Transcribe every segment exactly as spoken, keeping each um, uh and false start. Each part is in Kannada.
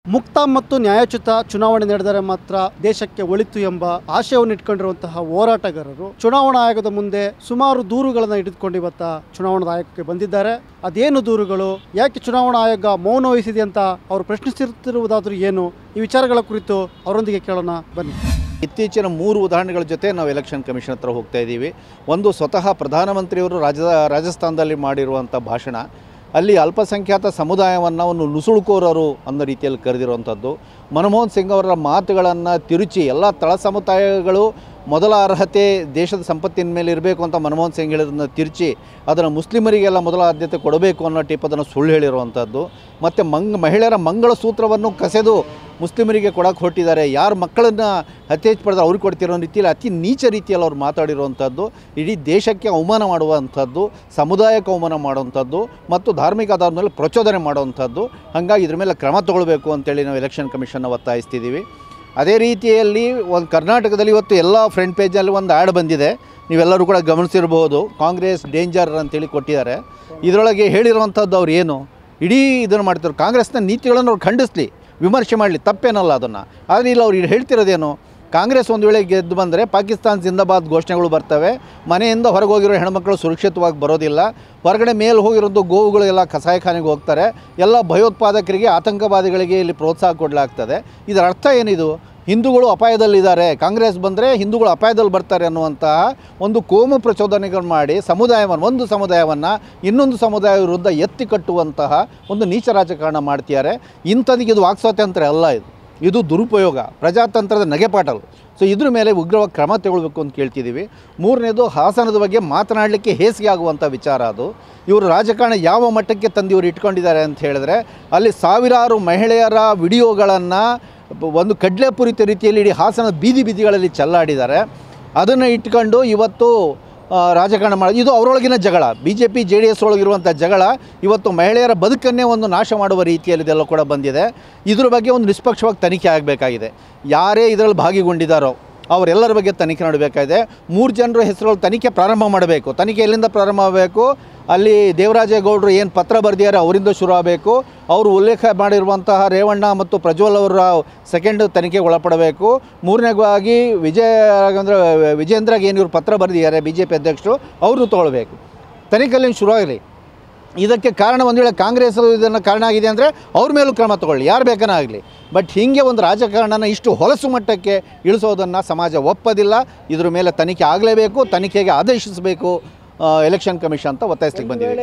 ಮುಕ್ತ ಮತ್ತು ನ್ಯಾಯೋಚಿತ ಚುನಾವಣೆ ನಡೆದರೆ ಮಾತ್ರ ದೇಶಕ್ಕೆ ಒಳಿತು ಎಂಬ ಆಶಯವನ್ನು ಇಟ್ಕೊಂಡಿರುವಂತಹ ಹೋರಾಟಗಾರರು ಚುನಾವಣಾ ಆಯೋಗದ ಮುಂದೆ ಸುಮಾರು ದೂರುಗಳನ್ನು ಹಿಡಿದುಕೊಂಡು ಇವತ್ತ ಚುನಾವಣಾ ಆಯೋಗಕ್ಕೆ ಬಂದಿದ್ದಾರೆ. ಅದೇನು ದೂರುಗಳು, ಯಾಕೆ ಚುನಾವಣಾ ಆಯೋಗ ಮೌನ ವಹಿಸಿದೆ ಅಂತ ಅವರು ಪ್ರಶ್ನಿಸುತ್ತಿರುವುದಾದರೂ ಏನು, ಈ ವಿಚಾರಗಳ ಕುರಿತು ಅವರೊಂದಿಗೆ ಕೇಳೋಣ ಬನ್ನಿ. ಇತ್ತೀಚಿನ ಮೂರು ಉದಾಹರಣೆಗಳ ಜೊತೆ ನಾವು ಎಲೆಕ್ಷನ್ ಕಮಿಷನ್ ಹತ್ರ ಹೋಗ್ತಾ ಇದ್ದೀವಿ. ಒಂದು ಸ್ವತಃ ಪ್ರಧಾನಮಂತ್ರಿಯವರು ರಾಜ ರಾಜಸ್ಥಾನದಲ್ಲಿ ಮಾಡಿರುವಂಥ ಭಾಷಣ, ಅಲ್ಲಿ ಅಲ್ಪಸಂಖ್ಯಾತ ಸಮುದಾಯವನ್ನು ಒಂದು ನುಸುಳುಕೋರರು ಅನ್ನೋ ರೀತಿಯಲ್ಲಿ ಕರೆದಿರುವಂಥದ್ದು. ಮನಮೋಹನ್ ಸಿಂಗ್ ಅವರ ಮಾತುಗಳನ್ನು ತಿರುಚಿ ಎಲ್ಲ ತಳ ಸಮುದಾಯಗಳು ಮೊದಲ ಅರ್ಹತೆ ದೇಶದ ಸಂಪತ್ತಿನ ಮೇಲೆ ಇರಬೇಕು ಅಂತ ಮನಮೋಹನ್ ಸಿಂಗ್ ಹೇಳಿರೋದನ್ನ ತಿರುಚಿ ಅದನ್ನು ಮುಸ್ಲಿಮರಿಗೆಲ್ಲ ಮೊದಲ ಆದ್ಯತೆ ಕೊಡಬೇಕು ಅನ್ನೋ ಟೈಪ್ ಅದನ್ನು ಸುಳ್ಳು ಹೇಳಿರುವಂಥದ್ದು. ಮತ್ತು ಮಂಗ್ ಮಹಿಳೆಯರ ಮಂಗಳ ಸೂತ್ರವನ್ನು ಕಸೆದು ಮುಸ್ಲಿಮರಿಗೆ ಕೊಡೋಕೆ ಹೊರಟಿದ್ದಾರೆ. ಯಾರು ಮಕ್ಕಳನ್ನು ಹತ್ಯೆ ಪಡೆದ್ರೆ ಅವ್ರಿಗೆ ಕೊಡ್ತಿರೋ ರೀತಿಯಲ್ಲಿ ಅತಿ ನೀಚ ರೀತಿಯಲ್ಲಿ ಅವ್ರು ಮಾತಾಡಿರುವಂಥದ್ದು, ಇಡೀ ದೇಶಕ್ಕೆ ಅವಮಾನ ಮಾಡುವಂಥದ್ದು, ಸಮುದಾಯಕ್ಕೆ ಅವಮಾನ ಮಾಡುವಂಥದ್ದು ಮತ್ತು ಧಾರ್ಮಿಕ ಆಧಾರದ ಮೇಲೆ ಪ್ರಚೋದನೆ ಮಾಡುವಂಥದ್ದು. ಹಾಗಾಗಿ ಇದ್ರ ಮೇಲೆ ಕ್ರಮ ತಗೊಳ್ಬೇಕು ಅಂತೇಳಿ ನಾವು ಎಲೆಕ್ಷನ್ ಕಮಿಷನ್ನ ಒತ್ತಾಯಿಸ್ತಿದ್ದೀವಿ. ಅದೇ ರೀತಿಯಲ್ಲಿ ಒಂದು ಕರ್ನಾಟಕದಲ್ಲಿ ಇವತ್ತು ಎಲ್ಲ ಫ್ರಂಟ್ ಪೇಜಲ್ಲಿ ಒಂದು ಆ್ಯಡ್ ಬಂದಿದೆ, ನೀವೆಲ್ಲರೂ ಕೂಡ ಗಮನಿಸಿರ್ಬೋದು. ಕಾಂಗ್ರೆಸ್ ಡೇಂಜರ್ ಅಂತೇಳಿ ಕೊಟ್ಟಿದ್ದಾರೆ. ಇದರೊಳಗೆ ಹೇಳಿರುವಂಥದ್ದು ಅವ್ರು ಏನು ಇಡೀ ಇದನ್ನು ಮಾಡ್ತಾರೆ, ಕಾಂಗ್ರೆಸ್ನ ನೀತಿಗಳನ್ನು ಅವ್ರು ಖಂಡಿಸಲಿ, ವಿಮರ್ಶೆ ಮಾಡಲಿ, ತಪ್ಪೇನಲ್ಲ ಅದನ್ನು. ಆದರೆ ಇಲ್ಲಿ ಅವ್ರು ಹೇಳ್ತಿರೋದೇನು, ಕಾಂಗ್ರೆಸ್ ಒಂದು ವೇಳೆ ಗೆದ್ದು ಬಂದರೆ ಪಾಕಿಸ್ತಾನ ಜಿಂದಾಬಾದ್ ಘೋಷಣೆಗಳು ಬರ್ತವೆ, ಮನೆಯಿಂದ ಹೊರಗೆ ಹೋಗಿರೋ ಹೆಣ್ಮಕ್ಳು ಸುರಕ್ಷಿತವಾಗಿ ಬರೋದಿಲ್ಲ, ಹೊರಗಡೆ ಮೇಲೆ ಹೋಗಿರೋದು ಗೋವುಗಳೆಲ್ಲ ಕಸಾಯಿಖಾನೆಗೆ ಹೋಗ್ತಾರೆ, ಎಲ್ಲ ಭಯೋತ್ಪಾದಕರಿಗೆ ಆತಂಕವಾದಿಗಳಿಗೆ ಇಲ್ಲಿ ಪ್ರೋತ್ಸಾಹ ಕೊಡಲಾಗ್ತದೆ. ಇದರ ಅರ್ಥ ಏನಿದು, ಹಿಂದೂಗಳು ಅಪಾಯದಲ್ಲಿದ್ದಾರೆ, ಕಾಂಗ್ರೆಸ್ ಬಂದರೆ ಹಿಂದೂಗಳು ಅಪಾಯದಲ್ಲಿ ಬರ್ತಾರೆ ಅನ್ನುವಂತಹ ಒಂದು ಕೋಮು ಪ್ರಚೋದನೆಗಳು ಮಾಡಿ ಸಮುದಾಯವನ್ನು ಒಂದು ಸಮುದಾಯವನ್ನು ಇನ್ನೊಂದು ಸಮುದಾಯ ವಿರುದ್ಧ ಎತ್ತಿ ಕಟ್ಟುವಂತಹ ಒಂದು ನೀಚ ರಾಜಕಾರಣ ಮಾಡ್ತಿದ್ದಾರೆ. ಇಂಥದಕ್ಕೆ ಇದು ವಾಕ್ಸ್ವಾತಂತ್ರ್ಯ ಅಲ್ಲ, ಇದು ಇದು ದುರುಪಯೋಗ, ಪ್ರಜಾತಂತ್ರದ ನಗೆಪಾಟಲು. ಸೊ ಇದ್ರ ಮೇಲೆ ಉಗ್ರವಾಗಿ ಕ್ರಮ ತಗೊಳ್ಬೇಕು ಅಂತ ಕೇಳ್ತಿದ್ದೀವಿ. ಮೂರನೇದು, ಹಾಸನದ ಬಗ್ಗೆ ಮಾತನಾಡಲಿಕ್ಕೆ ಹೇಸಿಗೆ ಆಗುವಂಥ ವಿಚಾರ ಅದು. ಇವರು ರಾಜಕಾರಣ ಯಾವ ಮಟ್ಟಕ್ಕೆ ತಂದು ಇವರು ಇಟ್ಕೊಂಡಿದ್ದಾರೆ ಅಂತ ಹೇಳಿದ್ರೆ, ಅಲ್ಲಿ ಸಾವಿರಾರು ಮಹಿಳೆಯರ ವಿಡಿಯೋಗಳನ್ನು ಒಂದು ಕಡ್ಲೆಪುರಿತ ರೀತಿಯಲ್ಲಿ ಇಡೀ ಹಾಸನದ ಬೀದಿ ಬೀದಿಗಳಲ್ಲಿ ಚೆಲ್ಲಾಡಿದ್ದಾರೆ. ಅದನ್ನು ಇಟ್ಕೊಂಡು ಇವತ್ತು ರಾಜಕಾರಣ ಮಾಡಿ, ಇದು ಅವರೊಳಗಿನ ಜಗಳ, B J P J D S ಒಳಗಿರುವಂಥ ಜಗಳ ಇವತ್ತು ಮಹಿಳೆಯರ ಬದುಕನ್ನೇ ಒಂದು ನಾಶ ಮಾಡುವ ರೀತಿಯಲ್ಲಿ ಇದೆಲ್ಲ ಕೂಡ ಬಂದಿದೆ. ಇದ್ರ ಬಗ್ಗೆ ಒಂದು ನಿಷ್ಪಕ್ಷವಾಗಿ ತನಿಖೆ ಆಗಬೇಕಾಗಿದೆ. ಯಾರೇ ಇದರಲ್ಲಿ ಭಾಗಿಗೊಂಡಿದ್ದಾರೋ ಅವರೆಲ್ಲರ ಬಗ್ಗೆ ತನಿಖೆ ಮಾಡಬೇಕಾಗಿದೆ. ಮೂರು ಜನರ ಹೆಸರುಗಳು ತನಿಖೆ ಪ್ರಾರಂಭ ಮಾಡಬೇಕು. ತನಿಖೆ ಎಲ್ಲಿಂದ ಪ್ರಾರಂಭ ಆಗಬೇಕು, ಅಲ್ಲಿ ದೇವರಾಜೇಗೌಡರು ಏನು ಪತ್ರ ಬರೆದಿದ್ದಾರೆ ಅವರಿಂದ ಶುರು ಆಗಬೇಕು. ಅವರು ಉಲ್ಲೇಖ ಮಾಡಿರುವಂತಹ ರೇವಣ್ಣ ಮತ್ತು ಪ್ರಜ್ವಲ್ ಅವರ ಸೆಕೆಂಡ್ ತನಿಖೆಗೆ ಒಳಪಡಬೇಕು. ಮೂರನೇದಾಗಿ ವಿಜಯ ಅಂದರೆ ವಿಜೇಂದ್ರಗೆ ಏನು ಇವರು ಪತ್ರ ಬರೆದಿದ್ದಾರೆ ಬಿ ಜೆ ಪಿ ಅಧ್ಯಕ್ಷರು, ಅವ್ರನ್ನೂ ತೊಗೊಳ್ಬೇಕು. ತನಿಖೆಯಲ್ಲಿ ಶುರು ಆಗಲಿ. ಇದಕ್ಕೆ ಕಾರಣ ಒಂದು ವೇಳೆ ಕಾಂಗ್ರೆಸ್ ಇದನ್ನು ಕಾರಣ ಆಗಿದೆ ಅಂದರೆ ಅವ್ರ ಮೇಲೂ ಕ್ರಮ ತಗೊಳ್ಳಿ, ಯಾರು ಬೇಕನ ಆಗಲಿ. ಬಟ್ ಹೀಗೆ ಒಂದು ರಾಜಕಾರಣನ ಇಷ್ಟು ಹೊಲಸು ಮಟ್ಟಕ್ಕೆ ಇಳಿಸೋದನ್ನು ಸಮಾಜ ಒಪ್ಪೋದಿಲ್ಲ. ಇದ್ರ ಮೇಲೆ ತನಿಖೆ ಆಗಲೇಬೇಕು, ತನಿಖೆಗೆ ಆದೇಶಿಸಬೇಕು ಎಲೆಕ್ಷನ್ ಕಮಿಷನ್ ಅಂತ ಒತ್ತಾಯಿಸ್ಲಿಕ್ಕೆ ಬಂದಿದೆ.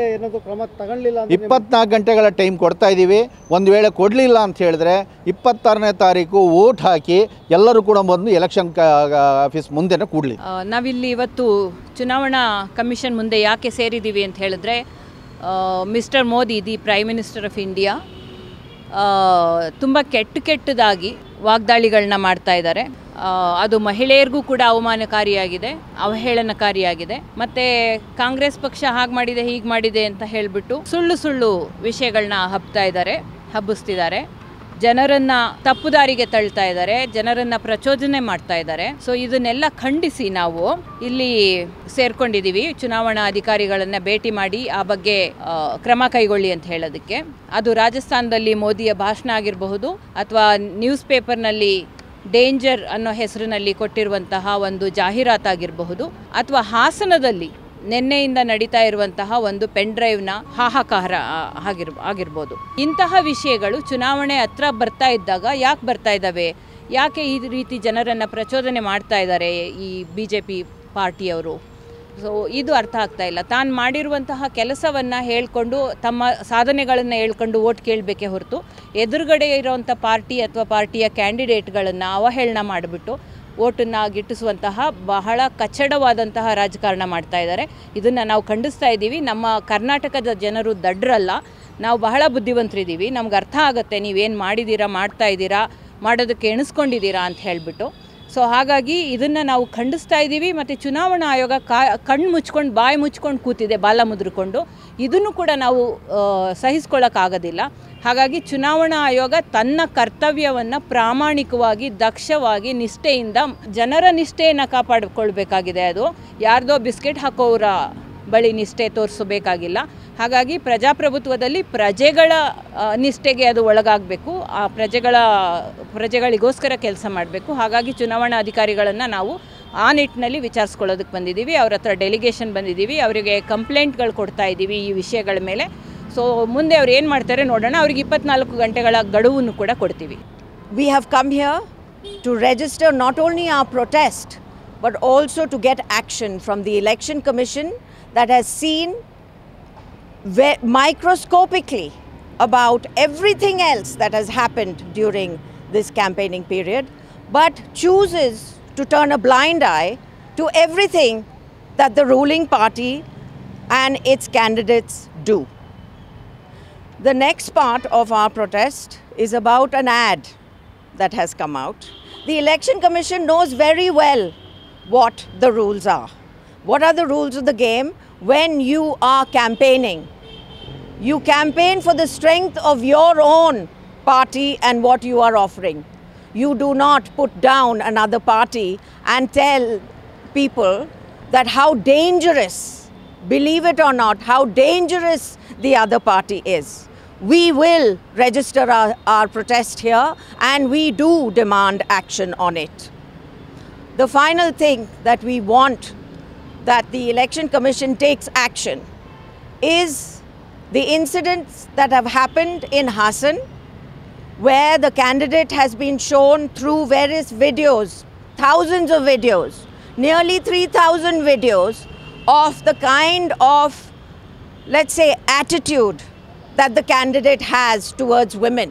ಇಪ್ಪತ್ನಾಲ್ಕು ಗಂಟೆಗಳ ಟೈಮ್ ಕೊಡ್ತಾ ಇದ್ದೀವಿ. ಒಂದು ವೇಳೆ ಕೊಡಲಿಲ್ಲ ಅಂತ ಹೇಳಿದ್ರೆ ಇಪ್ಪತ್ತಾರನೇ ತಾರೀಕು ವೋಟ್ ಹಾಕಿ ಎಲ್ಲರೂ ಕೂಡ ಬಂದು ಎಲೆಕ್ಷನ್ ಆಫೀಸ್ ಮುಂದೆನೇ ಕೂಡಲಿ. ನಾವಿಲ್ಲಿ ಇವತ್ತು ಚುನಾವಣಾ ಕಮಿಷನ್ ಮುಂದೆ ಯಾಕೆ ಸೇರಿದ್ದೀವಿ ಅಂತ ಹೇಳಿದ್ರೆ, mister Modi the prime minister of India ತುಂಬ ಕೆಟ್ಟ ಕೆಟ್ಟದಾಗಿ ವಾಗ್ದಾಳಿಗಳನ್ನ ಮಾಡ್ತಾ ಇದ್ದಾರೆ. ಅದು ಮಹಿಳೆಯರಿಗೂ ಕೂಡ ಅವಮಾನಕಾರಿಯಾಗಿದೆ, ಅವಹೇಳನಕಾರಿಯಾಗಿದೆ. ಮತ್ತು ಕಾಂಗ್ರೆಸ್ ಪಕ್ಷ ಹಾಗೆ ಮಾಡಿದೆ ಹೀಗೆ ಮಾಡಿದೆ ಅಂತ ಹೇಳಿಬಿಟ್ಟು ಸುಳ್ಳು ಸುಳ್ಳು ವಿಷಯಗಳನ್ನ ಹಬ್ತಾ ಇದ್ದಾರೆ, ಹಬ್ಬಿಸ್ತಿದ್ದಾರೆ. ಜನರನ್ನು ತಪ್ಪು ದಾರಿಗೆ ತಳ್ತಾ ಇದ್ದಾರೆ, ಜನರನ್ನು ಪ್ರಚೋದನೆ ಮಾಡ್ತಾ ಇದ್ದಾರೆ. ಸೊ ಇದನ್ನೆಲ್ಲ ಖಂಡಿಸಿ ನಾವು ಇಲ್ಲಿ ಸೇರ್ಕೊಂಡಿದ್ದೀವಿ, ಚುನಾವಣಾ ಅಧಿಕಾರಿಗಳನ್ನು ಭೇಟಿ ಮಾಡಿ ಆ ಬಗ್ಗೆ ಕ್ರಮ ಕೈಗೊಳ್ಳಿ ಅಂತ ಹೇಳೋದಕ್ಕೆ. ಅದು ರಾಜಸ್ಥಾನದಲ್ಲಿ ಮೋದಿಯ ಭಾಷಣ ಆಗಿರಬಹುದು, ಅಥವಾ ನ್ಯೂಸ್ ಪೇಪರ್ನಲ್ಲಿ ಡೇಂಜರ್ ಅನ್ನೋ ಹೆಸರಿನಲ್ಲಿ ಕೊಟ್ಟಿರುವಂತಹ ಒಂದು ಜಾಹೀರಾತಾಗಿರಬಹುದು, ಅಥವಾ ಹಾಸನದಲ್ಲಿ ನಿನ್ನೆಯಿಂದ ನಡೀತಾ ಇರುವಂತಹ ಒಂದು ಪೆನ್ ಡ್ರೈವ್ನ ಹಾಹಾಕಾರ ಆಗಿರ್ ಆಗಿರ್ಬೋದು. ಇಂತಹ ವಿಷಯಗಳು ಚುನಾವಣೆ ಹತ್ರ ಬರ್ತಾ ಇದ್ದಾಗ ಯಾಕೆ ಬರ್ತಾ ಇದ್ದಾವೆ, ಯಾಕೆ ಈ ರೀತಿ ಜನರನ್ನು ಪ್ರಚೋದನೆ ಮಾಡ್ತಾ ಇದ್ದಾರೆ ಈ ಬಿ ಜೆ ಪಿ ಪಾರ್ಟಿಯವರು? ಸೊ ಇದು ಅರ್ಥ ಆಗ್ತಾ ಇಲ್ಲ. ತಾನು ಮಾಡಿರುವಂತಹ ಕೆಲಸವನ್ನು ಹೇಳ್ಕೊಂಡು ತಮ್ಮ ಸಾಧನೆಗಳನ್ನು ಹೇಳ್ಕೊಂಡು ಓಟ್ ಕೇಳಬೇಕೇ ಹೊರತು ಎದುರುಗಡೆ ಇರೋವಂಥ ಪಾರ್ಟಿ ಅಥವಾ ಪಾರ್ಟಿಯ ಕ್ಯಾಂಡಿಡೇಟ್ಗಳನ್ನು ಅವಹೇಳನ ಮಾಡಿಬಿಟ್ಟು ಓಟನ್ನು ಗಿಟ್ಟಿಸುವಂತಹ ಬಹಳ ಕಚ್ಚಡವಾದಂತಹ ರಾಜಕಾರಣ ಮಾಡ್ತಾ ಇದ್ದಾರೆ. ಇದನ್ನು ನಾವು ಖಂಡಿಸ್ತಾ ಇದ್ದೀವಿ. ನಮ್ಮ ಕರ್ನಾಟಕದ ಜನರು ದಡ್ರಲ್ಲ, ನಾವು ಬಹಳ ಬುದ್ಧಿವಂತರಿದ್ದೀವಿ. ನಮ್ಗೆ ಅರ್ಥ ಆಗುತ್ತೆ ನೀವೇನು ಮಾಡಿದ್ದೀರಾ, ಮಾಡ್ತಾ ಇದ್ದೀರಾ, ಮಾಡೋದಕ್ಕೆ ಎಣಿಸ್ಕೊಂಡಿದ್ದೀರಾ ಅಂತ ಹೇಳಿಬಿಟ್ಟು. ಸೊ ಹಾಗಾಗಿ ಇದನ್ನು ನಾವು ಖಂಡಿಸ್ತಾ ಇದ್ದೀವಿ. ಮತ್ತು ಚುನಾವಣಾ ಆಯೋಗ ಕಾ ಕಣ್ಣು ಮುಚ್ಕೊಂಡು ಬಾಯಿ ಮುಚ್ಕೊಂಡು ಕೂತಿದೆ, ಬಾಲ ಮುದ್ರಿಕೊಂಡು. ಇದನ್ನು ಕೂಡ ನಾವು ಸಹಿಸ್ಕೊಳ್ಳೋಕ್ಕಾಗೋದಿಲ್ಲ. ಹಾಗಾಗಿ ಚುನಾವಣಾ ಆಯೋಗ ತನ್ನ ಕರ್ತವ್ಯವನ್ನು ಪ್ರಾಮಾಣಿಕವಾಗಿ, ದಕ್ಷವಾಗಿ, ನಿಷ್ಠೆಯಿಂದ, ಜನರ ನಿಷ್ಠೆಯನ್ನು ಕಾಪಾಡಿಕೊಳ್ಬೇಕಾಗಿದೆ. ಅದು ಯಾರ್ದೋ ಬಿಸ್ಕೆಟ್ ಹಾಕೋರ ಬಳಿ ನಿಷ್ಠೆ ತೋರಿಸಬೇಕಾಗಿಲ್ಲ. ಹಾಗಾಗಿ ಪ್ರಜಾಪ್ರಭುತ್ವದಲ್ಲಿ ಪ್ರಜೆಗಳ ನಿಷ್ಠೆಗೆ ಅದು ಒಳಗಾಗಬೇಕು, ಆ ಪ್ರಜೆಗಳ ಪ್ರಜೆಗಳಿಗೋಸ್ಕರ ಕೆಲಸ ಮಾಡಬೇಕು. ಹಾಗಾಗಿ ಚುನಾವಣಾ ಅಧಿಕಾರಿಗಳನ್ನು ನಾವು ಆ ನಿಟ್ಟಿನಲ್ಲಿ ವಿಚಾರಿಸ್ಕೊಳ್ಳೋದಕ್ಕೆ ಬಂದಿದ್ದೀವಿ. ಅವ್ರ ಹತ್ರ ಡೆಲಿಗೇಷನ್ ಬಂದಿದ್ದೀವಿ, ಅವರಿಗೆ ಕಂಪ್ಲೇಂಟ್ಗಳು ಕೊಡ್ತಾ ಇದ್ದೀವಿ ಈ ವಿಷಯಗಳ ಮೇಲೆ. ಸೊ ಮುಂದೆ ಅವ್ರು ಏನು ಮಾಡ್ತಾರೆ ನೋಡೋಣ. ಅವ್ರಿಗೆ ಇಪ್ಪತ್ನಾಲ್ಕು ಗಂಟೆಗಳ ಗಡುವನ್ನು ಕೂಡ ಕೊಡ್ತೀವಿ. We have come here to register not only our protest but also to get action from the Election Commission that has seen microscopically about everything else that has happened during this campaigning period, but chooses to turn a blind eye to everything that the ruling party and its candidates do. The next part of our protest is about an ad that has come out. The Election Commission knows very well what the rules are. What are the rules of the game when you are campaigning? You campaign for the strength of your own party and what you are offering. You do not put down another party and tell people that how dangerous, believe it or not, how dangerous the other party is. We will register our, our protest here and we do demand action on it. The final thing that we want that the Election Commission takes action is the incidents that have happened in Hassan, where the candidate has been shown through various videos, thousands of videos, nearly three thousand videos of the kind of, let's say, attitude that the candidate has towards women.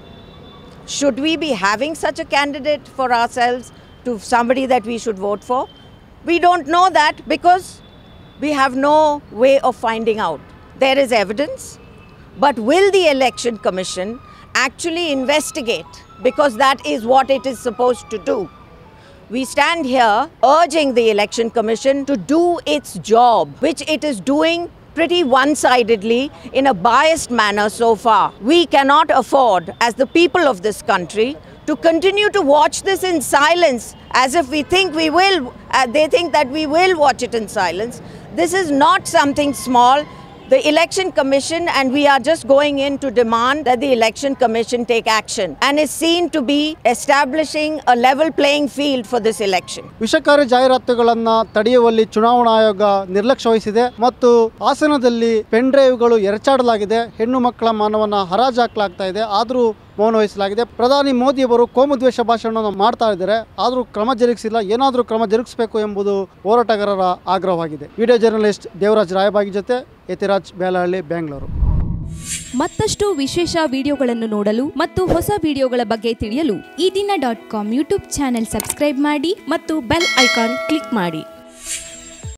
Should we be having such a candidate for ourselves, to somebody that we should vote for? We don't know that because we have no way of finding out. There is evidence, but will the Election Commission actually investigate? Because that is what it is supposed to do. We stand here urging the Election Commission to do its job, which it is doing pretty one-sidedly in a biased manner so far. We cannot afford, as the people of this country, to continue to watch this in silence as if we think we will, uh, they think that we will watch it in silence. This is not something small. The Election Commission, and we are just going in to demand that the Election Commission take action and is seen to be establishing a level playing field for this election. ವಿಷಕಾರಿ ಜಾಹೀರಾತುಗಳನ್ನು ತಡೆಯುವಲ್ಲಿ ಚುನಾವಣಾ ಆಯೋಗ ನಿರ್ಲಕ್ಷ್ಯ ವಹಿಸಿದೆ ಮತ್ತು ಹಾಸನದಲ್ಲಿ ಪೆನ್ ಡ್ರೈವ್ಗಳು ಎರಚಾಡಲಾಗಿದೆ, ಹೆಣ್ಣು ಮಕ್ಕಳ ಮಾನವನ್ನ ಹರಾಜು ಹಾಕಲಾಗ್ತಾ ಇದೆ, ಆದರೂ ಮೌನ ವಹಿಸಲಾಗಿದೆ. ಪ್ರಧಾನಿ ಮೋದಿಯವರು ಕೋಮುದ್ವೇಷ ಭಾಷಣವನ್ನು ಮಾಡ್ತಾ ಇದ್ದಾರೆ, ಆದರೂ ಕ್ರಮ ಜರುಗಿಸಿಲ್ಲ. ಏನಾದರೂ ಕ್ರಮ ಜರುಗಿಸಬೇಕು ಎಂಬುದು ಹೋರಾಟಗಾರರ ಆಗ್ರಹವಾಗಿದೆ. ವಿಡಿಯೋ ಜರ್ನಲಿಸ್ಟ್ ದೇವರಾಜ್ ರಾಯಬಾಗಿ ಜೊತೆ ಯತಿರಾಜ್ ಬೇಲಹಳ್ಳಿ, ಬೆಂಗಳೂರು. ಮತ್ತಷ್ಟು ವಿಶೇಷ ವಿಡಿಯೋಗಳನ್ನು ನೋಡಲು ಮತ್ತು ಹೊಸ ವಿಡಿಯೋಗಳ ಬಗ್ಗೆ ತಿಳಿಯಲು Eedina dot com YouTube channel subscribe ಮಾಡಿ ಮತ್ತು ಬೆಲ್ ಐಕಾನ್ ಕ್ಲಿಕ್ ಮಾಡಿ.